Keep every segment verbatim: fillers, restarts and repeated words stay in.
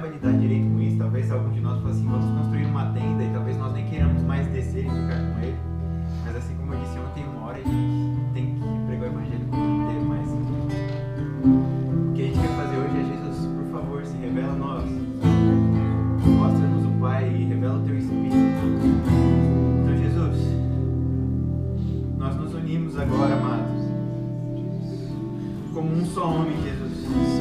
saiba lidar direito com isso. Talvez algum de nós fale assim, vamos construir uma tenda e talvez nós nem queiramos mais descer e ficar com ele. Mas assim como eu disse ontem, uma hora a gente tem que pregar o evangelho com o mundo inteiro. Mas o que a gente quer fazer hoje é, Jesus, por favor, se revela a nós. Mostra-nos o Pai e revela o Teu Espírito. Então, Jesus, nós nos unimos agora, amados, como um só homem, Jesus.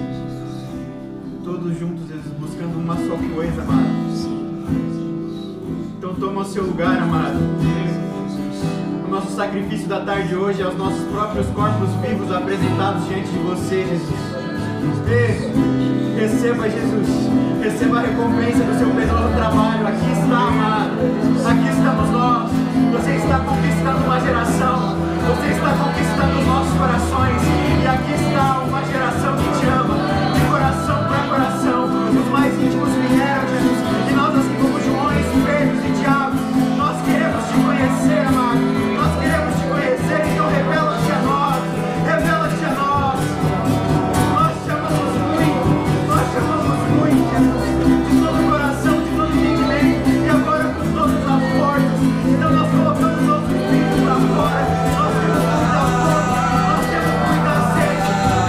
Todos juntos, Jesus, buscando uma só coisa, amados. Então toma o seu lugar, amado. O nosso sacrifício da tarde hoje é os nossos próprios corpos vivos apresentados diante de você, Jesus. E receba, Jesus, receba a recompensa do seu penoso trabalho. Aqui está, amado. Aqui estamos nós. Você está conquistando uma geração. Você está conquistando os nossos corações. E aqui está uma geração que te ama, de coração para coração. Os mais íntimos vieram, Jesus. E nós, assim como Joões, Pedros e Tiago, nós queremos te conhecer, amado. Nós queremos te conhecer. Então revela-te a nós. Revela-te a nós. Nós te amamos muito. Nós te amamos muito, Jesus. De todo o coração, de todo o entendimento. E agora com todas as forças. Então nós colocamos o nosso espírito para fora. Nós temos muita fome. Nós temos muita sede.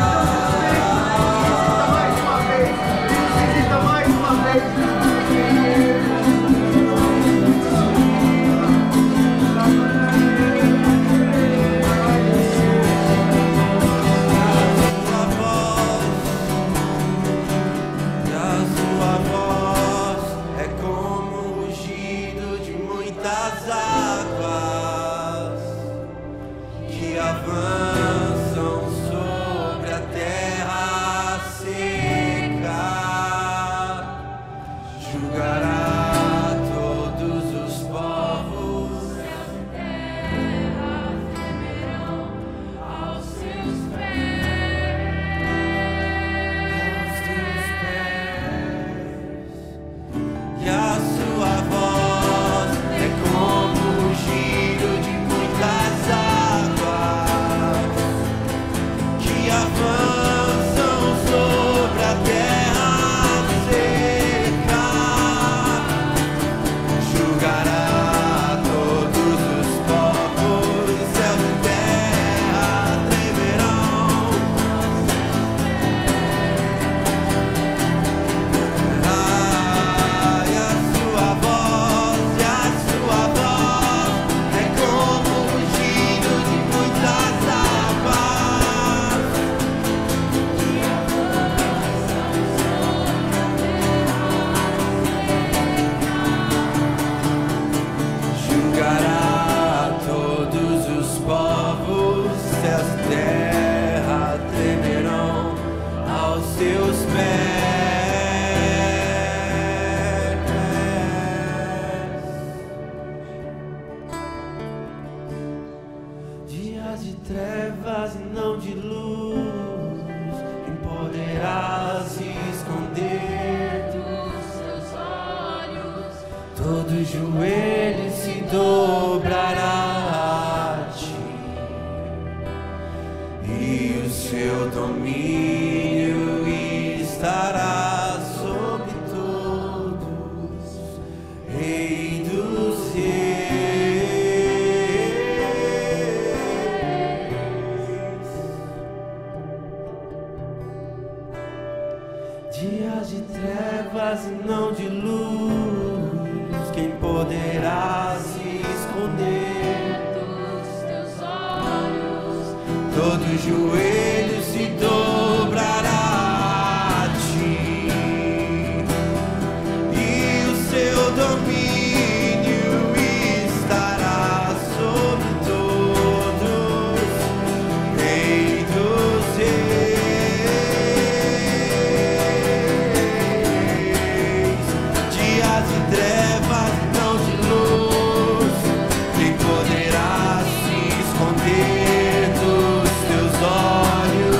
Então, nos visita mais uma vez. Nos visita mais uma vez. Poderá se esconder dos teus olhos.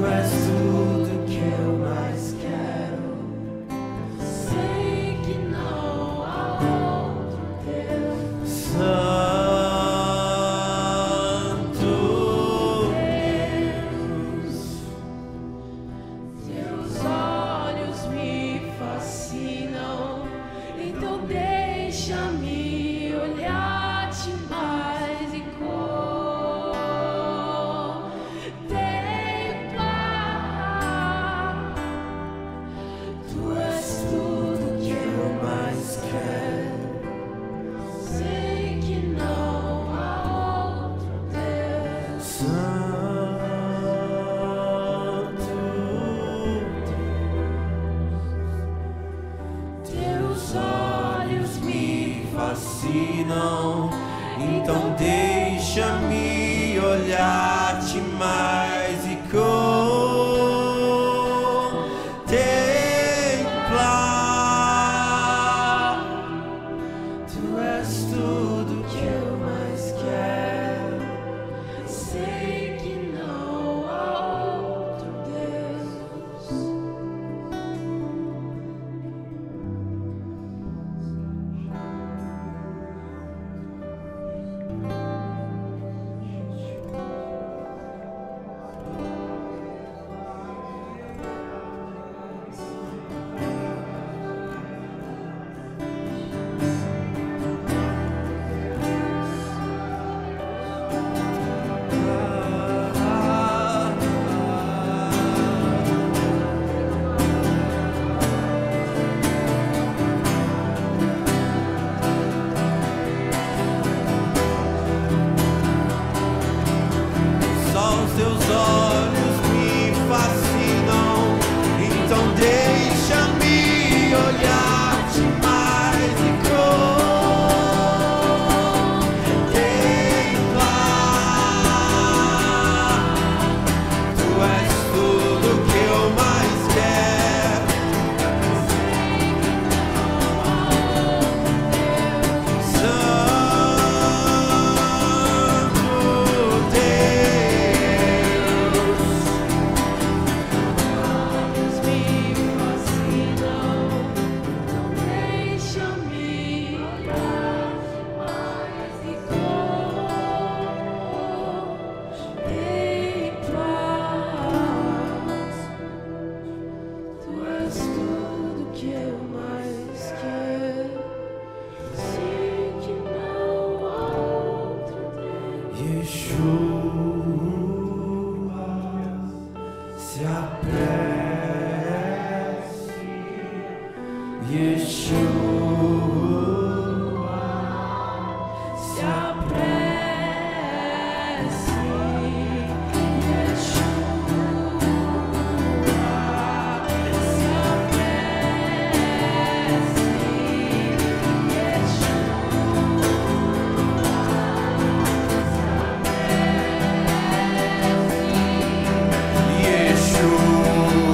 Então deixa-me olhar-te mais e contemplar. Tu és tudo que eu mais quero. Sei que não há outro Deus. Teus olhos me fascinam, então deixa-me olhar-te mais e contemplar. Tu és tudo que eu mais quero. Yeshua, se apresse, Yeshua, se apresse, Yeshua.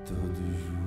todos juntos.